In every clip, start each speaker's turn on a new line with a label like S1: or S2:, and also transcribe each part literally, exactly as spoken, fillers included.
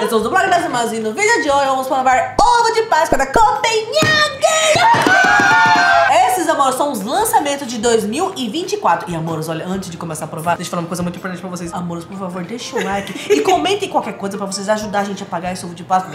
S1: Eu sou do blog das irmãs e no vídeo de hoje vamos provar ovo de Páscoa da Copenhague. Esses, amores, são os lançamentos de dois mil e vinte e quatro. E, amores, olha, antes de começar a provar, deixa eu falar uma coisa muito importante pra vocês. Amores, por favor, deixa o like e comentem qualquer coisa pra vocês ajudar a gente a pagar esse ovo de Páscoa.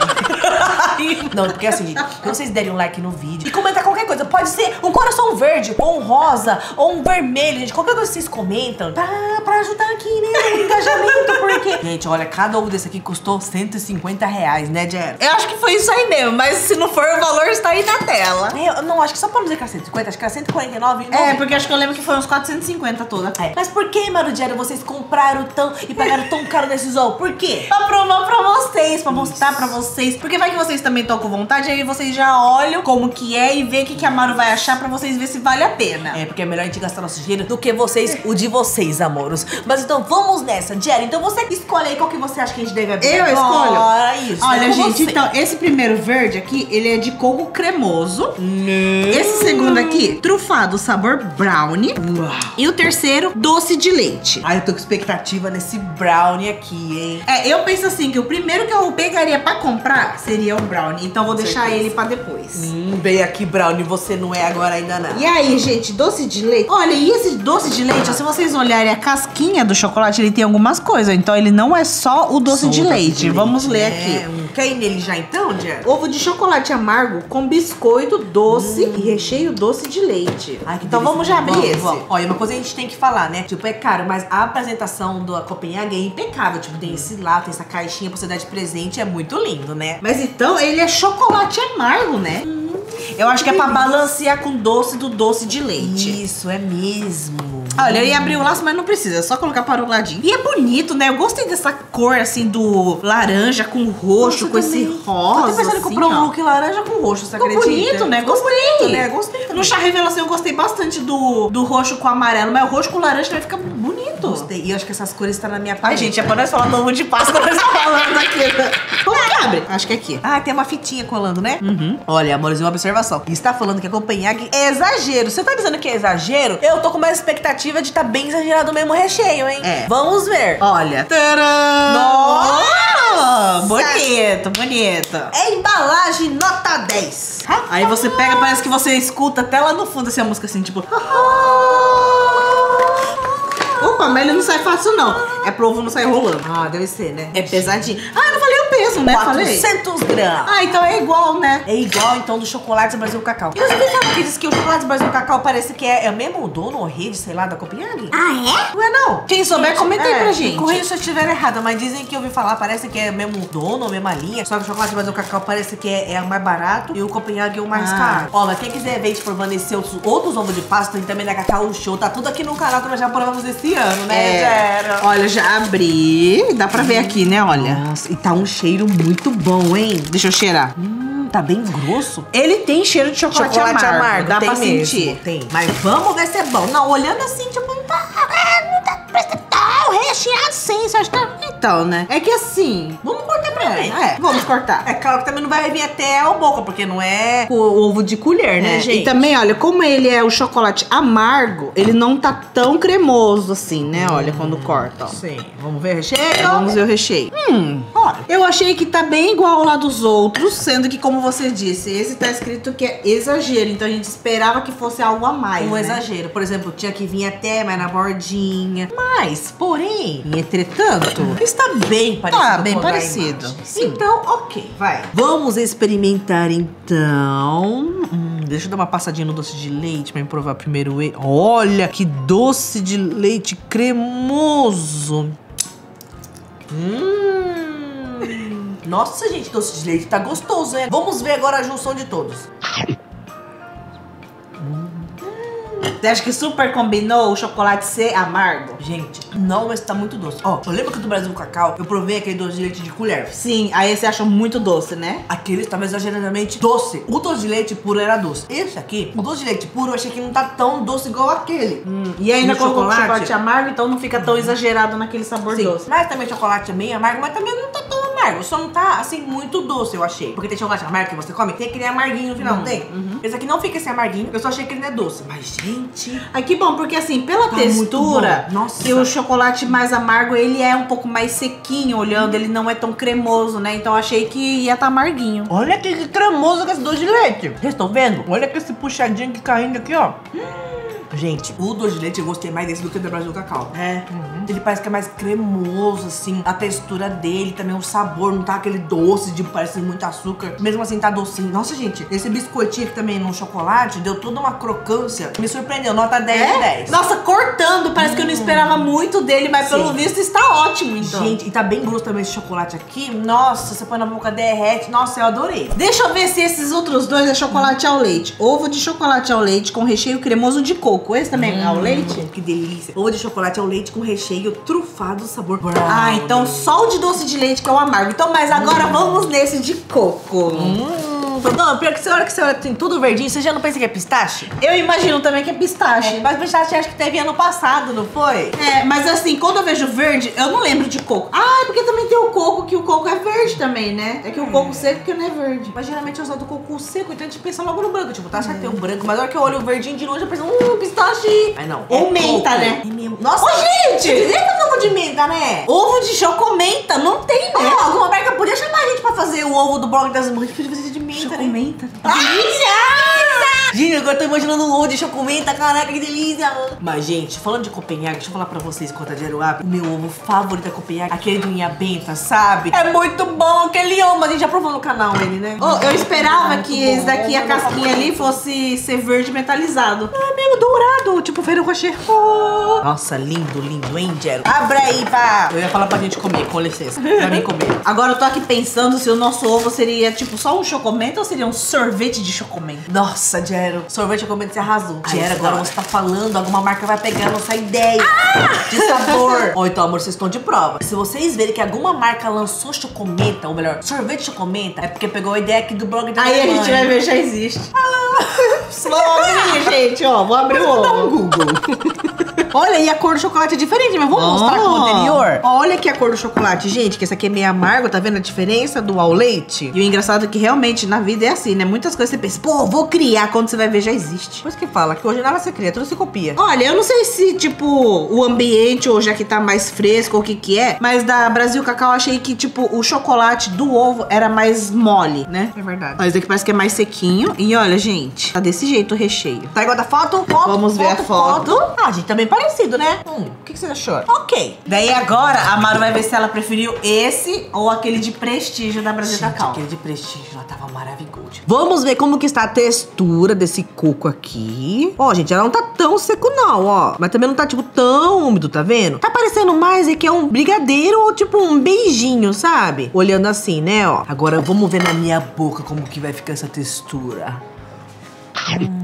S1: Não, porque assim, gente, se vocês derem um like no vídeo e comentar qualquer coisa, pode ser um coração verde, ou um rosa, ou um vermelho, gente, qualquer coisa que vocês comentam, tá? Pra ajudar aqui, né, no engajamento, porque... Gente, olha, cada ovo desse aqui custou cento e cinquenta reais, né, Jero?
S2: Eu acho que foi isso aí mesmo, mas se não for, o valor está aí na tela.
S1: Eu não, acho que só pra não dizer que era cento e cinquenta, acho que era cento e quarenta e nove.
S2: É, porque acho que eu lembro que foi uns quatrocentos e cinquenta toda.
S1: É. Mas por que, mano, Jero, vocês compraram tão e pagaram tão caro nesses ovos? Por quê?
S2: Pra provar pra vocês, pra mostrar pra vocês. Porque vai que vocês também estão com vontade, aí vocês já olham como que é e vê o que, que a Maru vai achar pra vocês ver se vale a pena.
S1: É, porque é melhor a gente gastar nosso dinheiro do que vocês, o de vocês, amoros. Mas então vamos nessa, Jero. Então você escolhe aí qual que você acha que a gente deve abrir.
S2: Eu
S1: agora.
S2: escolho?
S1: Isso.
S2: Olha,
S1: é
S2: gente,
S1: você.
S2: então, esse primeiro verde aqui, ele é de coco cremoso.
S1: Não.
S2: Esse segundo aqui, trufado, sabor brownie.
S1: Uau.
S2: E o terceiro, doce de leite.
S1: Ai, eu tô com expectativa nesse brownie aqui, hein?
S2: É, eu penso assim, que o primeiro que eu pegaria pra comprar seria o brownie. Então vou
S1: Com
S2: deixar
S1: certeza.
S2: ele pra depois.
S1: Hum, vem aqui, brownie, você não é agora ainda não.
S2: E aí, gente, doce de leite. Olha, e esse doce de leite, se vocês olharem a casquinha do chocolate, ele tem algumas coisas. Então ele não é só o doce,
S1: Só
S2: de,
S1: o doce
S2: leite.
S1: de leite.
S2: Vamos ler
S1: É,
S2: aqui.
S1: um- Quer ir nele já então, Jero?
S2: Ovo de chocolate amargo com biscoito doce e recheio doce de leite.
S1: Ai, que
S2: então
S1: delícia.
S2: vamos já abrir
S1: Vamos,
S2: esse.
S1: vamos. Olha, uma coisa a gente tem que falar, né? Tipo, é caro, mas a apresentação da Copenhague é impecável. Tipo, tem esse lá, tem essa caixinha pra você dar de presente, é muito lindo, né?
S2: Mas então ele é chocolate amargo, né? Eu acho que é pra balancear com doce do doce de leite.
S1: Isso, é mesmo.
S2: Olha, eu ia abrir o laço, mas não precisa, é só colocar para o ladinho. E é bonito, né? Eu gostei dessa cor, assim, do laranja com roxo,
S1: Nossa,
S2: com
S1: também.
S2: esse rosa,
S1: Tô até pensando em
S2: assim,
S1: comprar um
S2: ó.
S1: look laranja com roxo, você
S2: Ficou
S1: acredita?
S2: bonito, né?
S1: Ficou
S2: Gostei.
S1: bonito, né? Gostei também.
S2: No chá revelação eu gostei bastante do, do roxo com amarelo, mas o roxo com laranja também fica bonito.
S1: Gostei. E eu acho que essas cores estão na minha
S2: Ai,
S1: paleta.
S2: gente, é pra nós falar do ovo de Páscoa, nós estamos falando aqui. Como que abre? Acho que é aqui.
S1: Ah, tem uma fitinha colando, né?
S2: Uhum.
S1: Olha, amores, uma observação. Está falando que a Copenhague é exagero. Você tá dizendo que é exagero? Eu tô com uma expectativa de estar tá bem exagerado mesmo o recheio, hein?
S2: É.
S1: Vamos ver.
S2: Olha. Tcharam!
S1: Nossa!
S2: Bonito, bonito.
S1: É embalagem nota dez.
S2: Aí você pega, parece que você escuta até lá no fundo assim, a música assim, tipo... Opa, mas ele não sai fácil, não. É pro ovo não sair rolando.
S1: Ah, deve ser, né?
S2: É pesadinho. Ah, eu não falei o peso, né? Falei.
S1: quatrocentos gramas.
S2: Ah, então é igual, né?
S1: É igual, então, do chocolate Brasil Cacau. E você sabe que diz que o chocolate Brasil Cacau parece que é, é mesmo o dono ou rede, sei lá, da Copenhague?
S2: Ah, é?
S1: Não é não?
S2: Quem souber, comenta aí pra gente.
S1: Corrija se eu estiver errada, mas dizem que eu ouvi falar, parece que é mesmo o dono, a mesma linha. Só que o chocolate Brasil Cacau parece que é, é o mais barato e o Copenhague é o mais
S2: Ah.
S1: caro. Ó, mas quem quiser ver a gente provando esse outros, outros ovos de Páscoa, tem também da Cacau Show. Tá tudo aqui no canal que nós já provamos esse ano, né,
S2: É.
S1: Jero?
S2: Olha, já abri. Dá pra ver aqui, né? Olha.
S1: Nossa, e tá um cheiro muito bom, hein?
S2: Deixa eu cheirar.
S1: Hum, tá bem grosso.
S2: Ele tem cheiro de chocolate,
S1: Chocolate
S2: amargo.
S1: amargo,
S2: Dá
S1: tem
S2: pra
S1: mesmo,
S2: sentir.
S1: Tem. Mas vamos ver se é bom. Não, olhando assim, tipo, não tá... Não tá... Tá recheado sim, você acha que tá...
S2: Então, né? É que assim...
S1: Vamos cortar pra mim.
S2: É, vamos cortar.
S1: É claro que também não vai vir até a boca, porque não é o ovo de colher, né,
S2: É,
S1: gente?
S2: e também, olha, como ele é o chocolate amargo, ele não tá tão cremoso assim, né? Olha, quando corta, ó.
S1: Sim. Vamos ver o recheio?
S2: É, vamos ver o recheio. Hum,
S1: Olha.
S2: eu achei que tá bem igual ao lá dos outros, sendo que, como você disse, esse tá escrito que é exagero, então a gente esperava que fosse algo a mais,
S1: Um
S2: né?
S1: exagero. Por exemplo, tinha que vir até mais na bordinha. Mas, porém, entretanto, está bem parecido.
S2: Tá bem
S1: com o da
S2: parecido,
S1: imagem.
S2: sim.
S1: Então, ok, vai. Vamos experimentar, então. Hum, deixa eu dar uma passadinha no doce de leite pra me provar primeiro. e- Olha, que doce de leite cremoso. Hum. Nossa, gente, doce de leite tá gostoso, hein? Vamos ver agora a junção de todos.
S2: Você acha que super combinou o chocolate ser amargo?
S1: Gente, não, mas tá muito doce. Ó, eu lembro que do Brasil Cacau, eu provei aquele doce de leite de colher.
S2: Sim, aí você achou muito doce, né?
S1: Aquele estava exageradamente doce. O doce de leite puro era doce. Esse aqui, o doce de leite puro, eu achei que não tá tão doce igual aquele.
S2: Hum, e ainda
S1: No
S2: colocou
S1: chocolate?
S2: chocolate amargo, então não fica tão exagerado naquele sabor
S1: Sim,
S2: doce.
S1: mas também o chocolate é meio amargo, mas também não tá tão amargo amargo, só não tá, assim, muito doce, eu achei. Porque tem chocolate amargo que você come, tem aquele amarguinho no final,
S2: Hum,
S1: não tem?
S2: uhum.
S1: Esse aqui não fica esse amarguinho, eu só achei que ele não é doce. Mas, gente...
S2: Ai, que bom, porque assim, pela
S1: Tá muito
S2: textura,
S1: bom. Nossa.
S2: e o chocolate mais amargo, ele é um pouco mais sequinho, olhando, ele não é tão cremoso, né? Então eu achei que ia tá amarguinho.
S1: Olha que cremoso com esse doce de leite. Vocês estão vendo? Olha que esse puxadinho que caindo aqui, ó. Gente, o doce de leite eu gostei mais desse do que o da Brasil Cacau.
S2: É.
S1: Uhum. Ele parece que é mais cremoso, assim. A textura dele, também o sabor, não tá aquele doce de parece muito açúcar. Mesmo assim, tá docinho. Nossa, gente, esse biscoitinho aqui também no chocolate deu toda uma crocância. Me surpreendeu, nota dez de dez.
S2: Nossa, cortando, parece hum. que eu não esperava muito dele, mas Sim. pelo visto está ótimo, então.
S1: Gente, e tá bem grosso também esse chocolate aqui. Nossa, você põe na boca, derrete. Nossa, eu adorei.
S2: Deixa eu ver se esses outros dois é chocolate ao leite. Ovo de chocolate ao leite com recheio cremoso de coco. Esse também hum, é ao leite?
S1: Que delícia. Ovo de chocolate ao leite com recheio trufado sabor brown.
S2: Ah, então só o de doce de leite que é o amargo. Então, mas agora hum. vamos nesse de coco.
S1: Hum. Não, pior que você olha que você olha, tem tudo verdinho, você já não pensa que é pistache?
S2: Eu imagino também que é pistache.
S1: É, mas pistache acho que teve ano passado, não foi?
S2: É, mas assim, quando eu vejo verde, eu não lembro de coco. Ah, é porque também tem o coco, que o coco é verde também, né? É que o é. coco seco que não é verde.
S1: Mas geralmente eu uso do coco seco, então a gente pensa logo no branco. Tipo, tá certo, hum. tem o branco, mas na hora que eu olho o verdinho de longe, eu penso, hum, pistache. Mas não.
S2: Ou
S1: é
S2: menta,
S1: coco.
S2: né?
S1: É Nossa,
S2: Ô, gente!
S1: Eita, ovo de menta, né?
S2: Ovo de chocomenta, não tem, né?
S1: Oh, alguma marca podia chamar a gente pra fazer o ovo do blog das mães, podia fazer de menta,
S2: chocomenta.
S1: Né? Delícia! Gente, agora eu tô imaginando um ovo de chocomenta, caraca, que delícia! Mas, gente, falando de Copenhague, deixa eu falar pra vocês quanto a Jero abre. O meu ovo favorito da Copenhague, aquele do Inha Benta, sabe? É muito bom, aquele ovo, a gente já provou no canal ele, né?
S2: Oh, eu esperava é que esse daqui, a casquinha ali, fosse ser verde metalizado.
S1: É meio dourado, tipo Ferrero Rocher. Oh. Nossa, lindo, lindo, hein, Jero? Abre aí, pá! Eu ia falar pra gente comer, com licença, pra mim comer.
S2: Agora eu tô aqui pensando se o nosso ovo seria, tipo, só um chocomenta ou seria um sorvete de chocomenta?
S1: Nossa, Jero, sorvete de chocomenta, você arrasou. Jero, agora você tá falando, alguma marca vai pegar a nossa ideia ah! de sabor. Ou então, amor, vocês estão de prova. Se vocês verem que alguma marca lançou chocomenta, ou melhor, sorvete de chocomenta, é porque pegou a ideia aqui do blog da
S2: Aí
S1: minha
S2: a
S1: mãe.
S2: gente vai ver, já existe. Ah! Vamos abrir, gente, ó, vou abrir o ovo. Dar um Google.
S1: Olha, e a cor do chocolate é diferente, mas vamos oh. mostrar com o anterior. Olha aqui a cor do chocolate, gente, que esse aqui é meio amargo, tá vendo a diferença do ao leite? E o engraçado é que realmente na vida é assim, né? Muitas coisas você pensa, pô, vou criar, quando você vai ver já existe. Por isso que fala que hoje nada se cria, tudo se copia.
S2: Olha, eu não sei se, tipo, o ambiente ou já que tá mais fresco ou o que que é, mas da Brasil Cacau eu achei que, tipo, o chocolate do ovo era mais mole, né?
S1: É verdade.
S2: Mas aqui parece que é mais sequinho. E olha, gente, tá desse jeito o recheio.
S1: Tá igual da foto? Foto,
S2: Vamos ver
S1: foto,
S2: a foto.
S1: foto. Ah, gente, tá bem parecido, né? Hum, o que, que você achou? Ok.
S2: Daí agora a Maru vai ver se ela preferiu esse ou aquele de prestígio da Brasil
S1: Gente,
S2: Cacau.
S1: aquele de prestígio, ela tava maravilhoso. Vamos ver como que está a textura desse coco aqui. Ó, gente, ela não tá tão seco não, ó. Mas também não tá, tipo, tão úmido, tá vendo? Tá parecendo mais é que é um brigadeiro ou, tipo, um beijinho, sabe? Olhando assim, né, ó. Agora, vamos ver na minha boca como que vai ficar essa textura. Hum.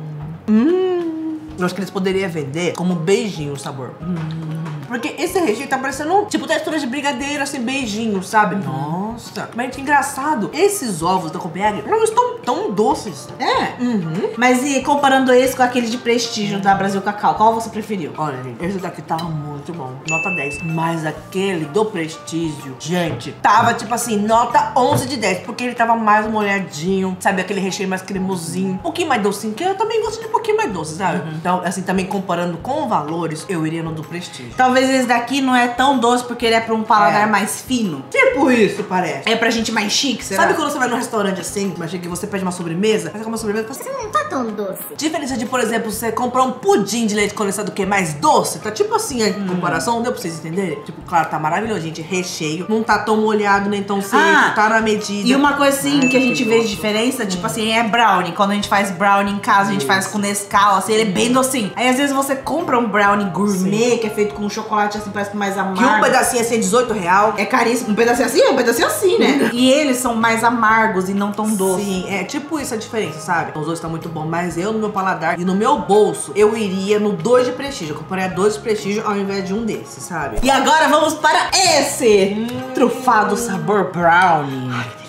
S1: Hum. Eu acho que eles poderiam vender como beijinho o sabor. Hum. Porque esse recheio tá parecendo, tipo, textura de brigadeiro, assim, beijinho, sabe? Uhum. Nossa. Mas que engraçado. Esses ovos da Copenhague não estão tão doces.
S2: É?
S1: Uhum.
S2: Mas e comparando esse com aquele de prestígio da Brasil Cacau, qual você preferiu?
S1: Olha, gente, esse daqui tava muito bom. Nota dez. Mas aquele do prestígio, gente, tava, tipo assim, nota onze de dez. Porque ele tava mais molhadinho, sabe? Aquele recheio mais cremosinho. Um pouquinho mais docinho, que eu também gosto de um pouquinho mais doce, sabe? Uhum. Então, assim, também comparando com valores, eu iria no do prestígio.
S2: Talvez esse daqui não é tão doce porque ele é pra um paladar é. mais fino.
S1: Tipo isso, parece.
S2: É pra gente mais chique, será?
S1: Sabe quando você vai num restaurante assim, mas que você pede uma sobremesa, você come uma sobremesa e fala assim,
S3: não tá tão doce.
S1: Diferença de, por exemplo, você comprar um pudim de leite condensado que é mais doce, tá tipo assim, em hum. comparação, deu pra vocês entenderem? Tipo, claro, tá maravilhoso, gente, recheio, não tá tão molhado nem tão seco, ah, tá na medida.
S2: E uma coisa assim, ah, que a gente vê de diferença, hum. tipo assim, é brownie. Quando a gente faz brownie em casa, a gente faz com Nescau, assim, ele é bem docinho. Aí às vezes você compra um brownie gourmet, Sim. que é feito com chocolate assim, parece que mais amargo.
S1: Que um pedacinho assim é dezoito reais.
S2: É caríssimo. Um pedacinho assim, um pedacinho assim, né? E eles são mais amargos e não tão doces.
S1: Sim, é tipo isso a diferença, sabe? Os dois estão muito bons, mas eu no meu paladar e no meu bolso, eu iria no dois de prestígio. Eu compraria dois de prestígio ao invés de um desses, sabe?
S2: E agora vamos para esse! Hum. Trufado sabor brownie.
S1: Ai, que delícia.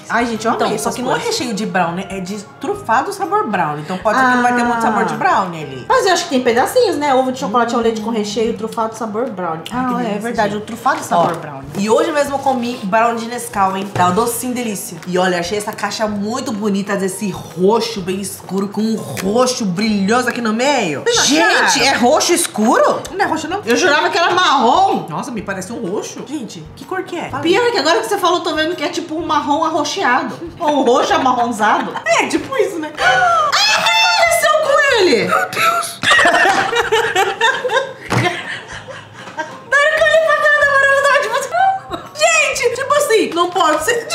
S2: Ai, gente, eu amei
S1: Então, só
S2: essas
S1: que não é
S2: coisas.
S1: recheio de brownie, é de trufado sabor brownie. Então pode ser que não vai ter muito sabor de brownie ali.
S2: Mas eu acho que tem pedacinhos, né? Ovo de chocolate ao leite com recheio, trufado sabor brownie.
S1: Ai, que
S2: Ah,
S1: delícia,
S2: é verdade,
S1: gente.
S2: o trufado sabor
S1: Ó,
S2: brownie.
S1: E hoje mesmo eu comi brownie de Nescau, hein? Tá um docinho delícia. E olha, achei essa caixa muito bonita, desse roxo bem escuro, com um roxo brilhoso aqui no meio.
S2: Gente, é roxo escuro?
S1: Não é roxo, não?
S2: Eu jurava que era marrom.
S1: Nossa, me parece um roxo. Gente, que cor que é? Fala aí.
S2: Pior é que agora que você falou, tô vendo que é tipo um marrom arroxeado. Ou um roxo amarronzado.
S1: É, tipo isso, né?
S2: Ah, pareceu com ele!
S1: Meu Deus! Na hora que eu olhei pra cara da Mariana, eu tava tipo assim... Gente, tipo assim, não pode ser...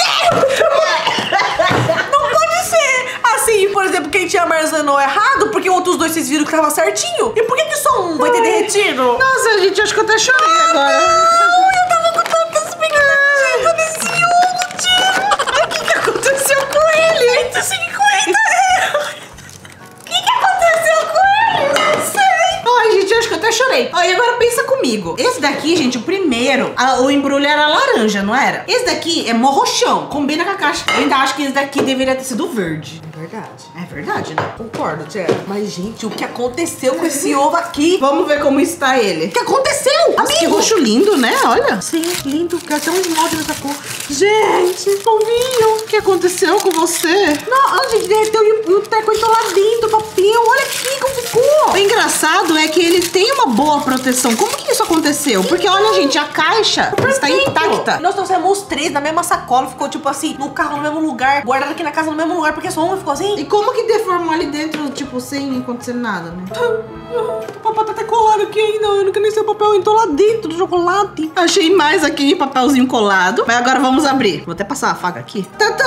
S1: Não pode ser assim, por exemplo, quem tinha armazenou errado, porque outros dois vocês viram que tava certinho. E por que que só um vai ter derretido?
S2: Nossa, gente, acho que eu até chorei agora.
S1: Não, eu tava com tanta expectativa nesse ovo, tio.
S2: O que que aconteceu com ele?
S1: cento e cinquenta euros. O que que aconteceu com ele? Não sei.
S2: Ai, gente, eu acho que eu até chorei. Ó, e agora pensa comigo. Esse daqui, gente, o primeiro, a- o embrulho era laranja, não era? Esse daqui é mó roxão, combina com a caixa. Eu ainda acho que esse daqui deveria ter sido verde.
S1: É verdade.
S2: É verdade, né?
S1: Concordo, Tia. Mas, gente, o que aconteceu com esse ovo aqui?
S2: Vamos ver como está ele.
S1: O que aconteceu?
S2: Nossa, que roxo lindo, né? Olha.
S1: Sim, lindo. Quero até um esmalte nessa cor.
S2: Gente, ovinho, o que aconteceu com você?
S1: Não, ah, gente, derreteu e o teco entrou lá dentro, papel. Olha aqui como ficou.
S2: O engraçado é que ele tem uma boa proteção. Como que isso aconteceu? Porque, olha, gente, a caixa está intacta.
S1: Nós trouxemos os três na mesma sacola. Ficou, tipo assim, no carro, no mesmo lugar. Guardado aqui na casa, no mesmo lugar. Porque só uma ficou assim.
S2: E como que deformou ali dentro, tipo, sem acontecer nada, né?
S1: O papai tá até colado aqui ainda. Eu não quero nem ser o papel. Entrou lá dentro do chocolate.
S2: Achei mais aqui, papelzinho colado. Mas agora vamos abrir. Vou até passar a faca aqui. Tadã!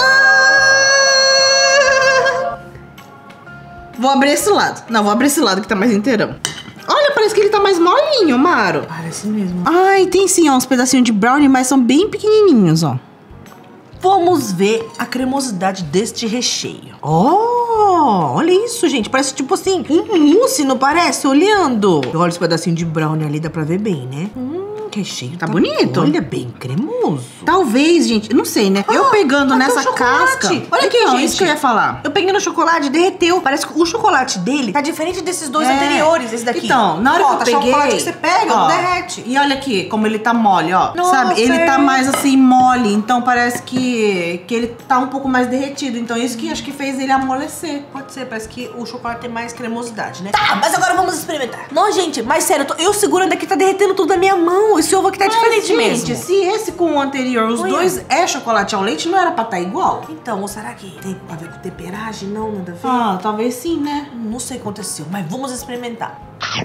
S2: Vou abrir esse lado. Não, vou abrir esse lado que tá mais inteirão. Olha, parece que ele tá mais molinho, Maro.
S1: Parece mesmo.
S2: Ai, tem sim, ó, uns pedacinhos de brownie, mas são bem pequenininhos, ó.
S1: Vamos ver a cremosidade deste recheio. Oh, olha isso, gente. Parece tipo assim, um mousse, não parece? Olhando. Olha esse pedacinho de brownie ali, dá pra ver bem, né? Hum, recheio
S2: Tá bonito.
S1: Olha, bem cremoso.
S2: Talvez, gente, não sei, né? Eu
S1: Ah,
S2: pegando
S1: até o
S2: nessa
S1: chocolate.
S2: casca.
S1: Olha aqui,
S2: Então,
S1: gente.
S2: isso que eu ia falar.
S1: Eu peguei no chocolate, derreteu. Parece que o chocolate dele tá diferente desses dois
S2: É.
S1: anteriores, esse daqui.
S2: Então, na hora
S1: Ó,
S2: que eu
S1: tá
S2: peguei...
S1: chocolate que você pega,
S2: ó,
S1: não derrete.
S2: E olha aqui, como ele tá mole, ó.
S1: Nossa,
S2: Sabe? Ele
S1: é.
S2: tá mais assim, mole. Então parece que, que ele tá um pouco mais derretido. Então isso que acho que fez ele amolecer.
S1: Pode ser, parece que o chocolate tem mais cremosidade, né? Tá, mas agora vamos experimentar. Não, gente, mas sério, eu, tô, eu segurando aqui, tá derretendo tudo na minha mão. Esse ovo aqui tá diferente
S2: gente,
S1: mesmo.
S2: se esse com o anterior, os
S1: Olha.
S2: dois é chocolate ao leite, não era pra estar igual?
S1: Então, ou será que tem a ver com temperagem? Não, nada a ver.
S2: Ah, talvez sim, né?
S1: Não sei o que aconteceu, mas vamos experimentar.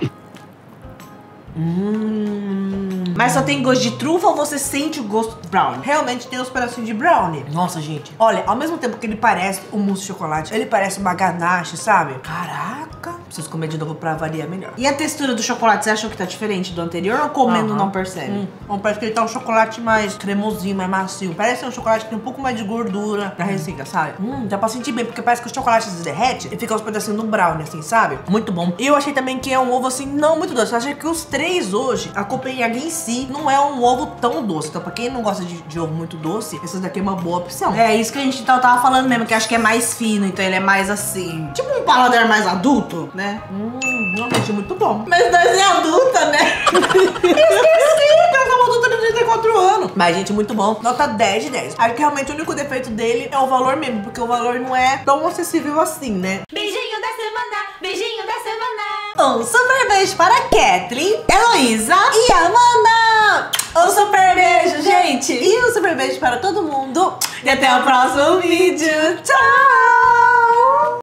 S1: Hum.
S2: Mas só tem gosto de trufa ou você sente o gosto de brownie?
S1: Realmente tem uns pedacinhos de brownie. Nossa, gente. Olha, ao mesmo tempo que ele parece um mousse de chocolate, ele parece uma ganache, sabe? Caraca. Preciso comer de novo pra variar melhor.
S2: E a textura do chocolate, você achou que tá diferente do anterior ou comendo
S1: Aham.
S2: não percebe?
S1: Hum. Bom, parece que ele tá um chocolate mais cremosinho, mais macio. Parece um chocolate que tem um pouco mais de gordura da receita, sabe? Hum, dá pra sentir bem, porque parece que o chocolate se derrete e fica uns pedacinhos do brownie, assim, sabe? Muito bom. Eu achei também que é um ovo, assim, não muito doce. Eu achei que os três hoje, a Copenhague em si, não é um ovo tão doce. Então, pra quem não gosta de, de ovo muito doce, esse daqui é uma boa opção.
S2: É, isso que a gente tava tava falando mesmo, que acho que é mais fino, então ele é mais assim, tipo um paladar mais adulto, né?
S1: Hum, realmente muito bom.
S2: Mas nós é adulta, né?
S1: Esqueci, eu tava adulta de trinta e quatro anos. Mas, gente, muito bom. Nota dez de dez. Acho que realmente o único defeito dele é o valor mesmo, porque o valor não é tão acessível assim, né?
S3: Beijinho da semana, beijinho da semana.
S1: Um super beijo para a Kathleen,
S2: Heloísa
S1: e Amanda! Um super beijo, gente! E um super beijo para todo mundo. E até o próximo vídeo. Tchau!